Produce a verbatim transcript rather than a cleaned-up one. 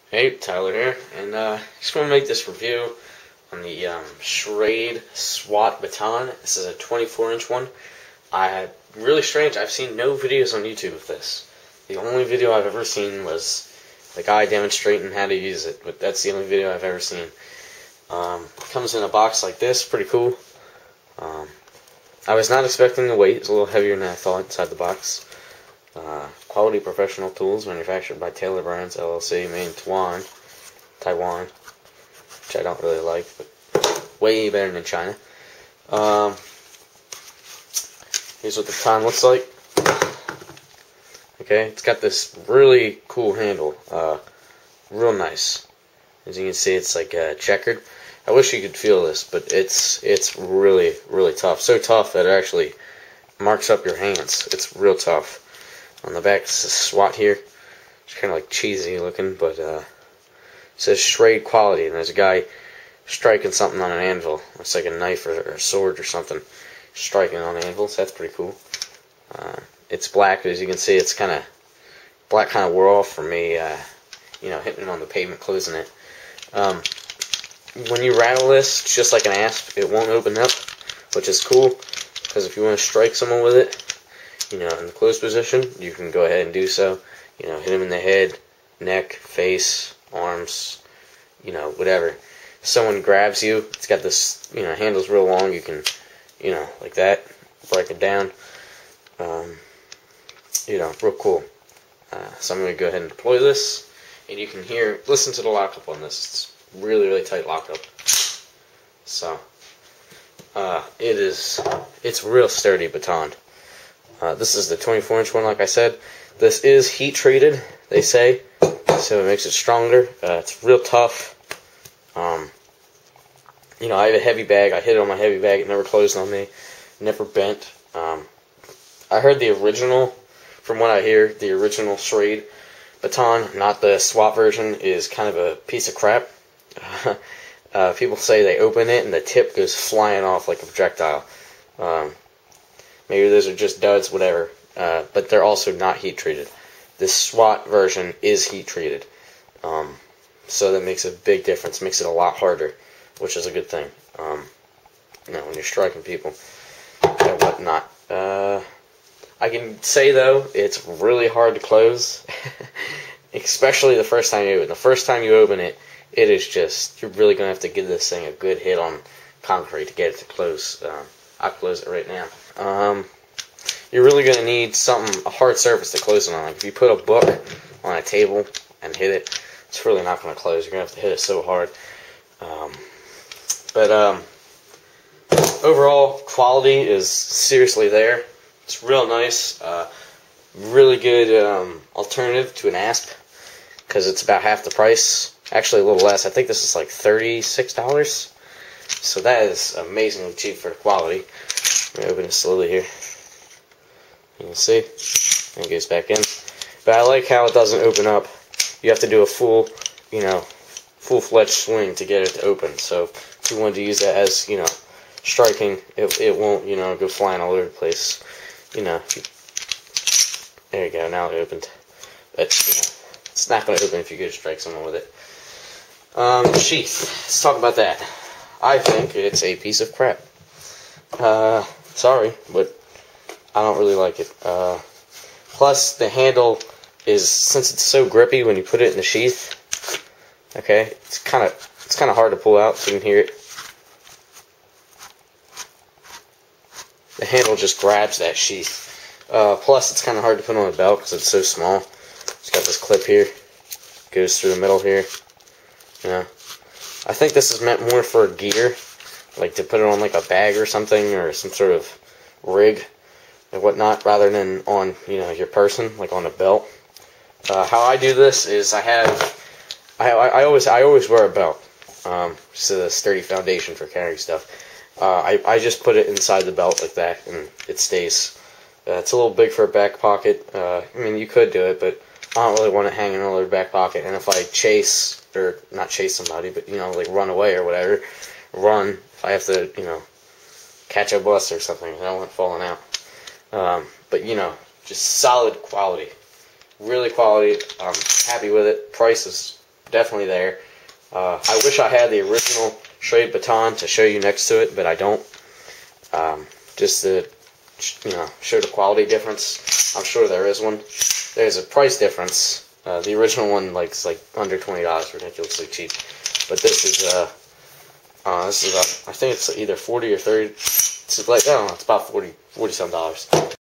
Hey, Tyler here, and uh, just want to make this review on the um, Schrade SWAT baton. This is a twenty-four inch one. I really strange. I've seen no videos on YouTube of this. The only video I've ever seen was the guy demonstrating how to use it, but that's the only video I've ever seen. Um, comes in a box like this, pretty cool. Um, I was not expecting the weight. It's a little heavier than I thought inside the box. Uh, quality professional tools manufactured by Taylor Brands L L C, made in Taiwan, Taiwan, which I don't really like, but way better than China. Um, here's what the baton looks like. Okay, it's got this really cool handle, uh, real nice. As you can see, it's like uh, checkered. I wish you could feel this, but it's it's really really tough. So tough that it actually marks up your hands. It's real tough. On the back, it's a SWAT here. It's kind of like cheesy looking, but uh, it says Schrade quality, and there's a guy striking something on an anvil. It's like a knife or, or a sword or something, striking on anvils. That's pretty cool. Uh, it's black, as you can see. It's kind of black, kind of wore off for me. Uh, you know, hitting it on the pavement, closing it. Um, when you rattle this, it's just like an asp. It won't open up, which is cool, because if you want to strike someone with it, you know, in the closed position, you can go ahead and do so. You know, hit him in the head, neck, face, arms, you know, whatever. If someone grabs you, it's got this, you know, handle's real long. You can, you know, like that, break it down. Um, you know, real cool. Uh, so I'm going to go ahead and deploy this, and you can hear, listen to the lockup on this. It's really, really tight lockup. So, uh, it is, it's real sturdy baton. Uh, this is the twenty-four inch one, like I said. This is heat treated, they say, so it makes it stronger. Uh, it's real tough. Um, you know, I have a heavy bag. I hit it on my heavy bag. It never closed on me. Never bent. Um, I heard the original, from what I hear, the original Schrade baton, not the SWAT version, is kind of a piece of crap. uh, people say they open it and the tip goes flying off like a projectile. Um, Maybe those are just duds, whatever. Uh, but they're also not heat treated. This SWAT version is heat treated. Um, so that makes a big difference. Makes it a lot harder, which is a good thing. Um, you know, when you're striking people and whatnot. Uh, I can say, though, it's really hard to close. Especially the first time you open it. The first time you open it, it is just, you're really going to have to give this thing a good hit on concrete to get it to close. Uh, I'll close it right now. Um, you're really going to need something, a hard surface to close it on. Like if you put a book on a table and hit it, it's really not going to close. You're going to have to hit it so hard. Um, but um, overall, quality is seriously there. It's real nice. Uh, really good um, alternative to an asp, because it's about half the price. Actually, a little less. I think this is like thirty-six dollars. So that is amazingly cheap for the quality. Let me open it slowly here. You can see. And it goes back in. But I like how it doesn't open up. You have to do a full, you know, full-fledged swing to get it to open. So if you wanted to use that as, you know, striking, it, it won't, you know, go flying all over the place. You know. There you go. Now it opened. But, you know, it's not going to open if you go to strike someone with it. Um, sheath. Let's talk about that. I think it's a piece of crap. Uh, sorry, but I don't really like it. Uh, plus, the handle is, since it's so grippy when you put it in the sheath, okay, it's kind of it's kind of hard to pull out so you can hear it. The handle just grabs that sheath. Uh, plus, it's kind of hard to put on a belt because it's so small. It's got this clip here, goes through the middle here. You know. I think this is meant more for gear, like to put it on like a bag or something, or some sort of rig and whatnot, rather than on, you know, your person, like on a belt. Uh, how I do this is I have, I, I always I always wear a belt, um, just a sturdy foundation for carrying stuff. Uh, I I just put it inside the belt like that, and it stays. Uh, it's a little big for a back pocket. Uh, I mean, you could do it, but I don't really want it hanging all over the back pocket. And if I chase, or not chase somebody, but, you know, like run away or whatever, run, if I have to, you know, catch a bus or something, I don't want it falling out. Um, but, you know, just solid quality. Really quality. I'm happy with it. Price is definitely there. Uh, I wish I had the original Schrade baton to show you next to it, but I don't. Um, just to, you know, show the quality difference. I'm sure there is one. There's a price difference. Uh, the original one like is like under twenty dollars, ridiculously cheap. But this is uh, uh this is about, I think it's either forty or thirty. It's like I don't know, it's about forty, forty some dollars.